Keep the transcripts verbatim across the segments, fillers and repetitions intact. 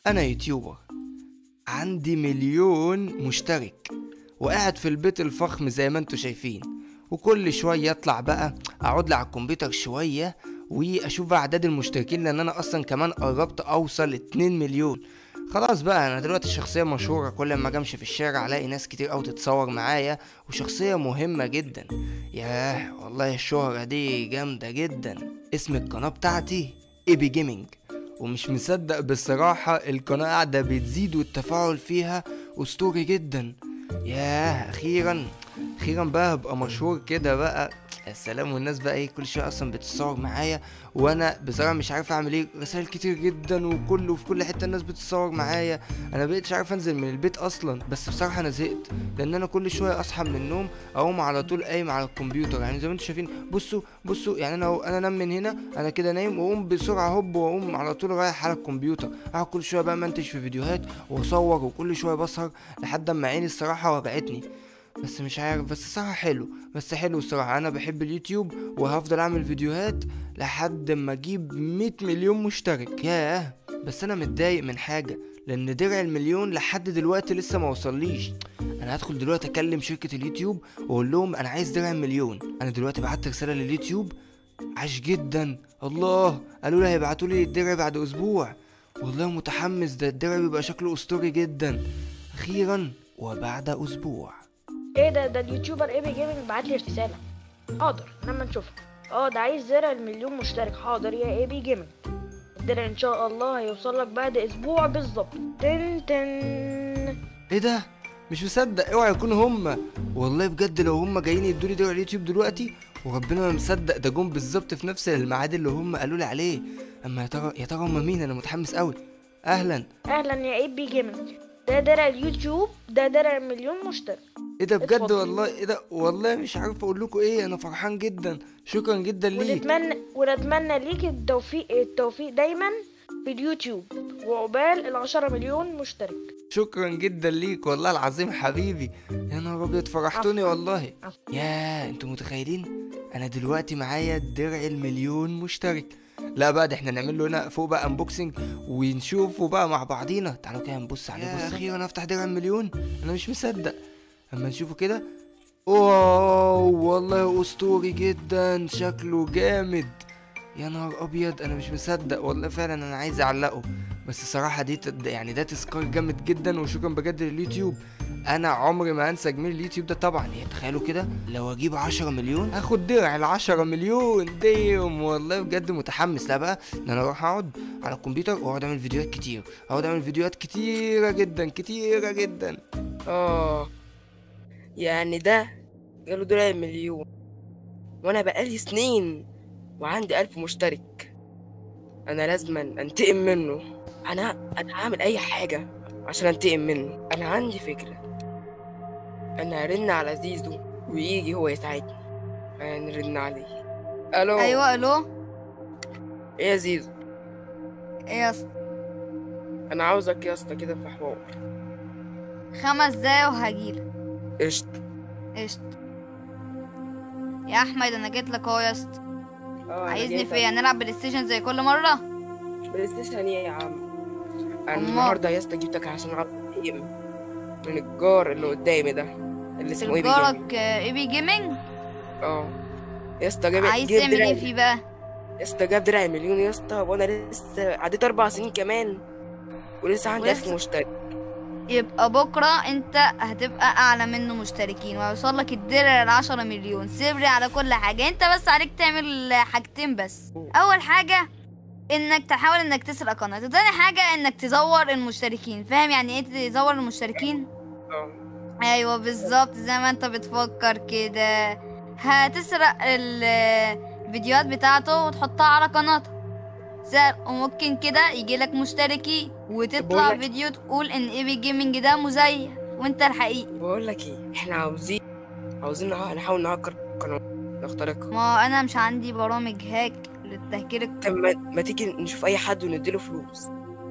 انا يوتيوبر عندي مليون مشترك وقاعد في البيت الفخم زي ما انتوا شايفين، وكل شوية اطلع بقى اقعد لي على الكمبيوتر شوية واشوف بقى اعداد المشتركين، لان انا اصلا كمان قربت اوصل اتنين مليون. خلاص بقى انا دلوقتي شخصية مشهورة، كل ما امشي في الشارع الاقي ناس كتير اوي تتصور معايا، وشخصية مهمة جدا. ياه والله الشهرة دي جامدة جدا. اسم القناة بتاعتي ايبي جيمنج، ومش مصدق بصراحة القناة قاعدة بتزيد والتفاعل فيها اسطوري جدا. ياه اخيرا اخيرا بقى هبقى مشهور كده بقى. يا سلام، والناس بقى ايه كل شويه اصلا بتتصور معايا، وانا بصراحه مش عارف اعمل ايه، رسائل كتير جدا وكله في كل حته الناس بتتصور معايا. انا بقيتش عارف انزل من البيت اصلا، بس بصراحه انا زهقت، لان انا كل شويه اصحى من النوم اقوم على طول قايم على الكمبيوتر. يعني زي ما انتم شايفين، بصوا بصوا يعني انا انا انام من هنا، انا كده نايم واقوم بسرعه هوب واقوم على طول رايح على الكمبيوتر، اقعد كل شويه بقى منتج في فيديوهات واصور، وكل شويه بسهر لحد اما عيني الصراحه وجعتني. بس مش عارف، بس الصراحة حلو، بس حلو الصراحة. انا بحب اليوتيوب وهفضل اعمل فيديوهات لحد ما اجيب مية مليون مشترك. ياه بس انا متضايق من حاجة، لان درع المليون لحد دلوقتي لسه ما وصليش. انا هدخل دلوقتي اكلم شركة اليوتيوب واقول لهم انا عايز درع المليون. انا دلوقتي بعت رسالة لليوتيوب، عاش جدا. الله، قالوا لي هيبعتوا لي الدرع بعد اسبوع. والله متحمس، ده الدرع بيبقى شكله اسطوري جدا. اخيرا وبعد اسبوع. ايه ده ده اليوتيوبر ايبي جيمنج بعت لي رساله. حاضر لما نشوفها. اه ده عايز زرع المليون مشترك. حاضر يا ايبي جيمنج، الدرع ان شاء الله هيوصل لك بعد اسبوع بالظبط. تن تن. ايه ده؟ مش مصدق، اوعى يكونوا هما. والله بجد لو هما جايين يدولي درع اليوتيوب دلوقتي، وربنا ما مصدق ده جم بالظبط في نفس الميعاد اللي هما قالوا لي عليه. اما يا ترى يا ترى هما مين؟ انا متحمس قوي. اهلا اهلا يا ايبي جيمنج، ده درع اليوتيوب، ده درع مليون مشترك. ايه ده بجد اتفضل. والله، ايه ده والله مش عارف اقول لكم ايه. انا فرحان جدا، شكرا جدا ليك. ونتمنى ونتمنى ليك التوفيق التوفيق دايما في اليوتيوب، وعقبال العشرة مليون مشترك. شكرا جدا ليك والله العظيم حبيبي. يا نهار ابيض فرحتوني عفواً. والله. عفواً. يا انتوا متخيلين انا دلوقتي معايا درع المليون مشترك؟ لا بقى ده احنا نعمل له هنا فوق بقى انبوكسنج ونشوفه بقى مع بعضينا. تعالوا كده نبص عليه. بص اخيرا افتح درع المليون، انا مش مصدق اما نشوفه كده. واو والله اسطوري جدا، شكله جامد. يا نهار ابيض انا مش مصدق والله، فعلا انا عايز اعلقه. بس الصراحه دي تد... يعني ده تذكار جامد جدا، وشكرا بجد لليوتيوب. انا عمري ما انسى جميل اليوتيوب ده طبعا. يعني تخيلوا كده لو اجيب عشرة مليون هاخد درع ال عشرة مليون ديم. والله بجد متحمس. لا بقى ان انا اروح اقعد على الكمبيوتر واقعد اعمل فيديوهات كتير، اقعد اعمل فيديوهات كتيره جدا كتيره جدا. اه يعني ده جاله دولار مليون، وانا بقالي سنين وعندي ألف مشترك. انا لازم انتقم منه. انا انا هعمل اي حاجه عشان انتقم منه. انا عندي فكره، انا هرن على زيزو ويجي هو يساعدني. هنرن عليه. الو. ايوه الو. ايه يا زيزو؟ ايه يا اسطى؟ انا عاوزك يا اسطى كده في حوار. خمس دقايق وهجيلك. قشطه. قشطة يا احمد، انا جيت لك اهو يا اسطى. اه أنا عايزني جايبك. في إيه؟ نلعب بلاي ستيشن زي كل مره؟ بلاي ستيشن ايه يا عم؟ انا أمال؟ النهارده يا اسطى جبتك عشان العب جيم من الجار اللي قدامي ده اللي اسمه ايه بيجيمنج. جارك اي بي جيمنج. اه يا اسطى جايب عايز جايب تعمل درع ايه فيه بقى؟ يا اسطى جاب درع مليون يا اسطى، وانا لسه عديت اربع سنين كمان ولسه عندي ألف ولسه- مشترك. يبقى بكره انت هتبقى اعلى منه مشتركين، وهيوصل لك الدرع العشرة مليون. سيبري على كل حاجه، انت بس عليك تعمل حاجتين بس. اول حاجه انك تحاول انك تسرق قناته، تاني حاجه انك تزور المشتركين. فاهم يعني ايه تزور المشتركين؟ اه ايوه بالظبط زي ما انت بتفكر كده. هتسرق ال- الفيديوهات بتاعته وتحطها على قناته سرق، وممكن كده يجيلك مشتركين وتطلع بقولك- فيديو تقول ان ايبي جيمنج ده مزيف وانت الحقيقي. بقول لك ايه، احنا عاوزين عاوزين نح- نحاول نهكر القناه نخترقها. ما هو انا مش عندي برامج هاك للتهكير الق- طب ما, ما تيجي نشوف اي حد ونديله فلوس.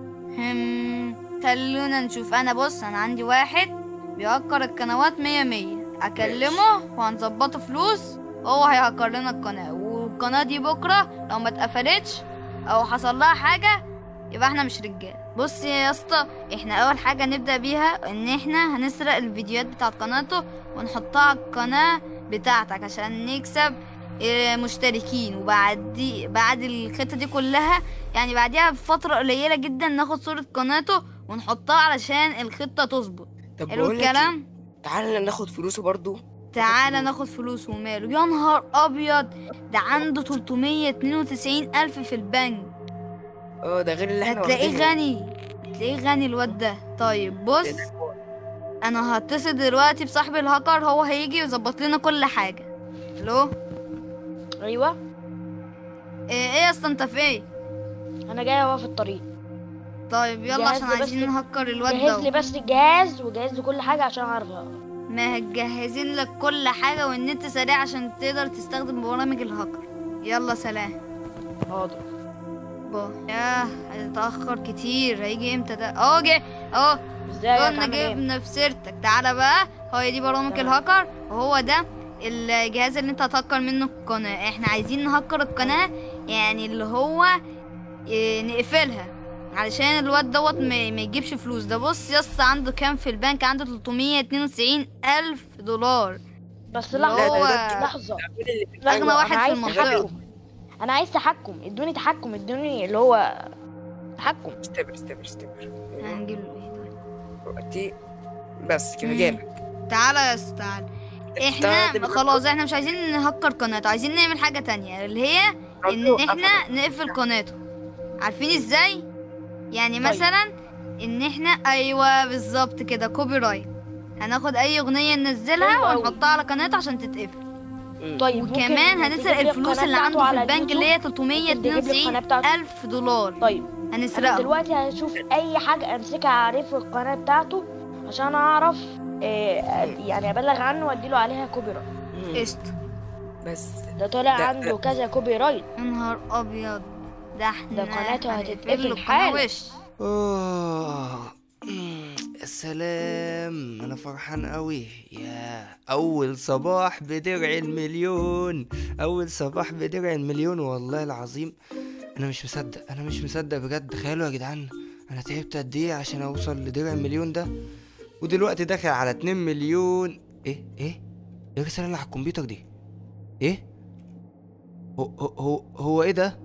هم خلونا نشوف. انا بص انا عندي واحد بيهكر القنوات مية مية، اكلمه وهنظبطه فلوس. هو هيهكر لنا القناة، والقناة دي بكرة لو ما اتقفلتش او حصل لها حاجة يبقى احنا مش رجال. بص يا اسطى، احنا اول حاجه نبدا بيها ان احنا هنسرق الفيديوهات بتاعت قناته ونحطها على القناه بتاعتك عشان نكسب آه، مشتركين. وبعد دي بعد الخطه دي كلها، يعني بعديها بفتره قليله جدا، ناخد صوره قناته ونحطها علشان الخطه تظبط. طب حلو بقول لك الكلام. إيه، تعالى ناخد فلوسه برضو. تعالى ناخد فلوس. وماله يا نهار ابيض، ده عنده تلتمية واتنين وتسعين الف في البنك. اه ده غير اللي احنا هتلاقيه واخدينه. غني، هتلاقيه غني الواد ده. طيب بص، انا هتصل دلوقتي بصاحب الهاكر، هو هيجي يظبط لنا كل حاجه. الو، ايوه ايه ايه يا اسطى، انت في ايه؟ انا جاي اهو في الطريق. طيب يلا جهز عشان لي بس- عايزين نهكر الواد جهز لي ده. بس الجهاز وجهز لي كل حاجه عشان اعرف أقرأ. ما مجهزين لك كل حاجه، والنت سريع عشان تقدر تستخدم برامج الهاكر. يلا سلام. حاضر. بو. ياه، هيتأخر كتير. هيجي امتى ده؟ اهو جه اهو. ازيك قلنا عامل ايه؟ جبنا في سيرتك. تعالى بقى، هو دي برامج تمام. الهاكر، وهو ده الجهاز اللي انت هتهكر منه القناة. احنا عايزين نهكر القناة، يعني اللي هو اه، نقفلها علشان الواد دوت ما ما يجيبش فلوس. ده بص يا اسطى، عنده كام في البنك؟ عنده تلتمية واتنين وتسعين الف دولار. بس اللي لحظه هو لحظه اغنى أيوة، واحد أنا في عايز المنطقة. تحكم. انا عايز تحكم، ادوني تحكم، ادوني اللي هو تحكم. استبر استبر استبر. هنجيب له ايه طيب؟ دلوقتي بس كده مم. جالك. تعالى يا اسطى تعالى. احنا خلاص، احنا مش عايزين نهكر قناته، عايزين نعمل حاجة تانية، اللي هي ان احنا نقفل قناته. عارفين ازاي؟ يعني طيب. مثلا ان احنا، ايوه بالظبط كده، كوبي رايت. هناخد اي اغنية ننزلها حلو أوي. ونحطها على قناته عشان تتقفل. طيب وكمان ممكن هنسرق تجيب لي الفلوس القناة اللي عنده بتاعته في على البنك اللي هي اليوتيوب؟ تلتمية ممكن تجيب لي واتنين القناة وتسعين بتاعته؟ الف دولار. طيب انا هنسرقها. دلوقتي هشوف اي حاجه امسكها اعرف القناه بتاعته عشان اعرف إيه يعني ابلغ عنه واديله عليها كوبي رايت. مم. قشطة. بس ده طلع ده- عنده ده- كذا كوبي رايت. يا نهار ابيض، ده احنا ده قناته هنقفل هتتقفل له القناة حالا. وش. آه مم، يا سلام، أنا فرحان أوي. يا أول صباح بدرع المليون، أول صباح بدرع المليون، والله العظيم أنا مش مصدق، أنا مش مصدق بجد. تخيلوا يا جدعان، أنا تعبت قد إيه عشان أوصل لدرع المليون ده، ودلوقتي داخل على اتنين مليون. إيه إيه إيه الرسالة اللي على الكمبيوتر دي؟ إيه هو هو هو, هو إيه ده؟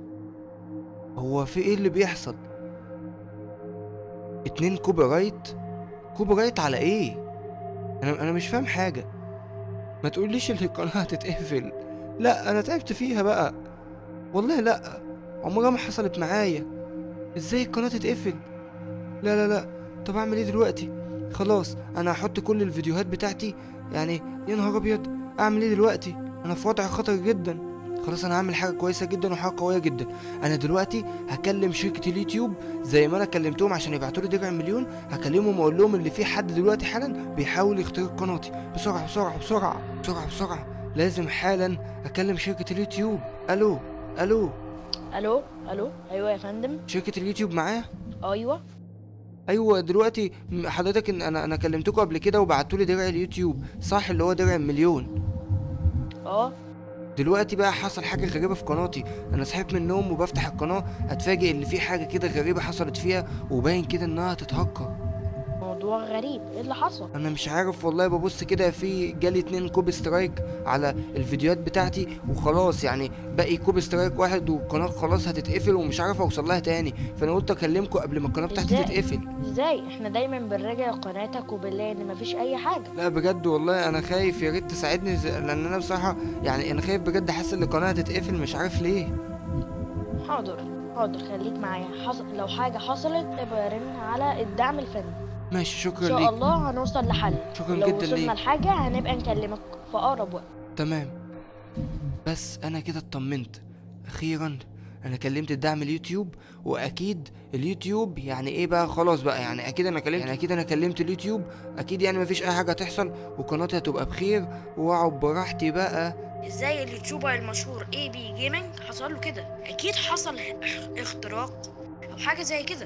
هو في إيه اللي بيحصل؟ اتنين كوبي رايت؟ كوبي رايت على ايه؟ انا انا مش فاهم حاجه. ما تقوليش ان القناه هتتقفل. لا انا تعبت فيها بقى، والله لا، عمرها ما حصلت معايا. ازاي القناه تتقفل؟ لا لا لا. طب اعمل ايه دلوقتي؟ خلاص انا هحط كل الفيديوهات بتاعتي، يعني يا نهار ابيض، اعمل ايه دلوقتي؟ انا في وضع خطر جدا. خلاص انا هعمل حاجه كويسه جدا وحاجه قويه جدا. انا دلوقتي هكلم شركه اليوتيوب زي ما انا كلمتهم عشان يبعتوا لي درع مليون. هكلمهم واقول لهم اللي في حد دلوقتي حالا بيحاول يخترق قناتي. بسرعه بسرعه بسرعه بسرعه بسرعه، لازم حالا اكلم شركه اليوتيوب. الو الو الو الو ايوه يا فندم. شركه اليوتيوب معايا؟ ايوه ايوه دلوقتي م- حضرتك ان انا انا كلمتكم قبل كده وبعتوا لي درع اليوتيوب، صح؟ اللي هو درع المليون. اه دلوقتي بقى حصل حاجة غريبة في قناتي. أنا صحيت من النوم وبفتح القناة أتفاجئ إن في حاجة كده غريبة حصلت فيها، وباين كده إنها هتتهكر. موضوع غريب، ايه اللي حصل؟ أنا مش عارف والله، ببص كده في جالي اتنين كوبي سترايك على الفيديوهات بتاعتي، وخلاص يعني باقي كوبي سترايك واحد والقناة خلاص هتتقفل ومش عارف أوصل لها تاني. فأنا قلت أكلمكم قبل ما القناة بتاعتي إزاي؟ تتقفل. ازاي؟ احنا دايما بنراجع قناتك وبنلاقي ان مفيش اي حاجه. لا بجد والله أنا خايف، يا ريت تساعدني ز- لأن أنا بصراحة يعني أنا خايف بجد، حاسس إن القناة هتتقفل مش عارف ليه. حاضر حاضر خليك معايا. حصل لو حاجه حصلت ابقى رن على الدعم الفني. ماشي، ان شكرا شاء ليك. الله هنوصل لحل. شكرا لو جدا وصلنا ليك. لحاجه هنبقى نكلمك في اقرب وقت. تمام. بس انا كده اطمنت اخيرا. انا كلمت الدعم اليوتيوب، واكيد اليوتيوب يعني ايه بقى، خلاص بقى يعني اكيد انا كلمت يعني اكيد انا كلمت اليوتيوب، اكيد يعني مفيش اي حاجه تحصل وقناتي هتبقى بخير واقعد براحتي بقى. ازاي اليوتيوبر المشهور اي بي جيمنج حصل له كده؟ اكيد حصل اختراق او حاجه زي كده.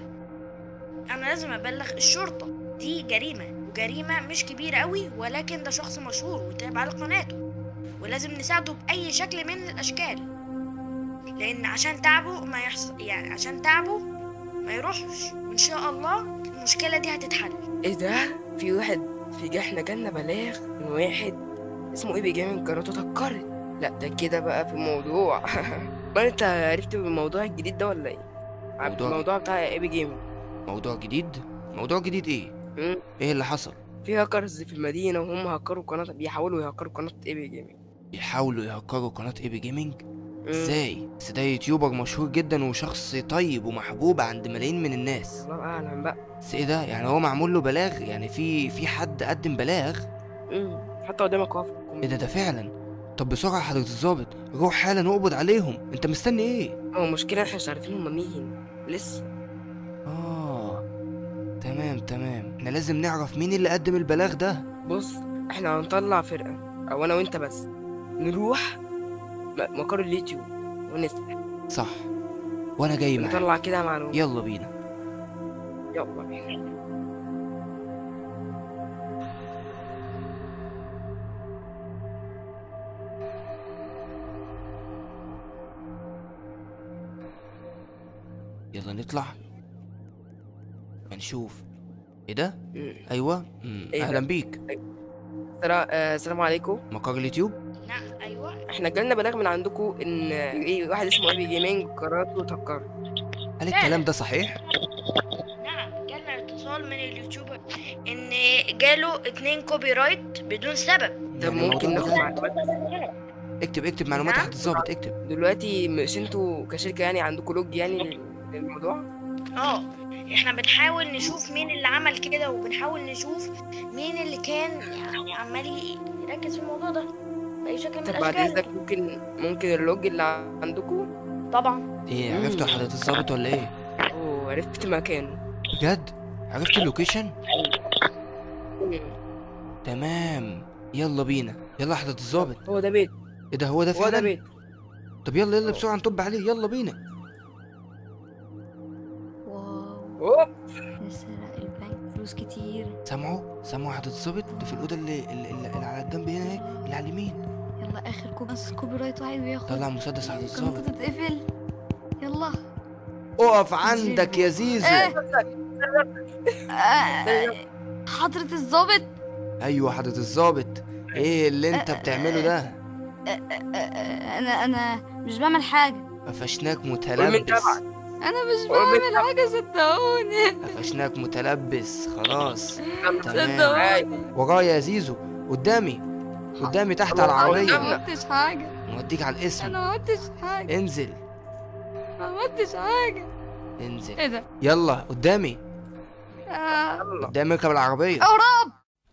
انا لازم ابلغ الشرطه، دي جريمه، وجريمه مش كبيره قوي، ولكن ده شخص مشهور وتابع على قناته، ولازم نساعده باي شكل من الاشكال، لان عشان تعبه ما يحصل يعني عشان تعبه ما يروحش، وان شاء الله المشكله دي هتتحل. ايه ده؟ في واحد في احنا جالنا بلاغ من واحد اسمه ايبي جيمنج قناته اتهكرت. لا ده كده بقى في موضوع. ما انت عرفت بالموضوع الجديد ده ولا ايه؟ موضوع الموضوع بتاع ايبي جيمنج. موضوع جديد؟ موضوع جديد ايه؟ مم. ايه اللي حصل؟ في هاكرز في المدينة وهم هكروا قناة، بيحاولوا يهكروا قناة ايبي جيمنج. بيحاولوا يهكروا قناة ايبي جيمنج؟ مم. ازاي؟ بس ده يوتيوبر مشهور جدا وشخص طيب ومحبوب عند ملايين من الناس. الله اعلم بقى. بس ايه ده؟ يعني هو معمول له بلاغ؟ يعني في في حد قدم بلاغ؟ مم. حتى قدامك اهو. ايه ده؟ ده فعلا؟ طب بسرعة حضرة الضابط، روح حالا واقبض عليهم، انت مستني ايه؟ هو المشكلة احنا مش عارفين هما مين لسه. اه تمام تمام، احنا لازم نعرف مين اللي قدم البلاغ ده. بص احنا هنطلع فرقة او انا وانت بس، نروح م- مقر اليوتيوب ونسأل. صح، وانا جاي معاك. نطلع كده معلومات. يلا بينا. يلا بينا. يلا نطلع هنشوف. ايه ده؟ مم. ايوه. مم. إيه ده؟ اهلا بيك. سلام آه، السلام عليكم. مقر اليوتيوب. نعم ايوه. احنا جالنا بلاغ من عندكم ان ايه واحد اسمه ايبي جيمنج قناته اتهكرت. هل الكلام ده صحيح؟ نعم جالنا اتصال من اليوتيوبر ان جاله اتنين كوبي رايت بدون سبب. طب يعني ممكن الموضوع ناخد ده- معلومات اكتب اكتب معلومات نعم. تحت الضابط، اكتب. دلوقتي؟ مش انتوا كشركة يعني عندكم لوج يعني لل- للموضوع؟ اه احنا بنحاول نشوف مين اللي عمل كده، وبنحاول نشوف مين اللي كان يعني عمال يركز في الموضوع ده بأي شكل من طب بعد الأشكال. اذنك ممكن ممكن اللوج اللي عندكم؟ طبعا. ايه، مم. عرفتوا حضرة الضابط ولا ايه؟ اوه عرفت مكانه. بجد؟ عرفت اللوكيشن؟ مم. تمام، يلا بينا. يلا حضرة الضابط. هو ده بيت. ايه ده؟ هو ده هو ده فعلا؟ بيت. طب يلا يلا بسرعة نطب عليه، يلا بينا. واو، اوه نسرق البنك فلوس كتير. سامعوا؟ سامعوا حضرة الضابط؟ ده في الأوضة اللي, اللي, اللي اللي على الجنب هنا اهي، اللي على اليمين. يلا اخر كوب بس كوبي رايت واحد وياخد. طلع مسدس حضرة قناته الضابط. تتقفل. يلا. اقف عندك يا زيزو. ايه؟ آه، حضرة الضابط. ايوه حضرة الضابط، ايه اللي انت بتعمله ده؟ آه، آه، آه، انا انا مش بعمل حاجة. قفشناك قول من متلبس. تبعك. انا مش قول من بعمل حاجة صدقوني. قفشناك متلبس خلاص. يلا. تمام. صدقوني ورايا يا زيزو، قدامي قدامي تحت على الله، العربية. انا قدامنا. ما عملتش حاجة. نوديك على الاسم. انا ما عملتش حاجة. انزل ما عملتش حاجة. انزل. ايه ده؟ يلا قدامي آه، يلا. قدامي، اركب العربية. اهرب.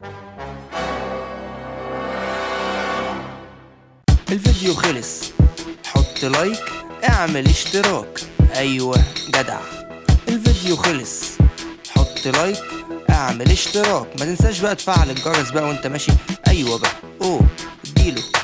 الفيديو خلص، حط لايك، اعمل اشتراك. ايوه جدع. الفيديو خلص، حط لايك، اعمل اشتراك. ما تنساش بقى تفعل الجرس بقى وانت ماشي. ايوه بقى، اوه اديله.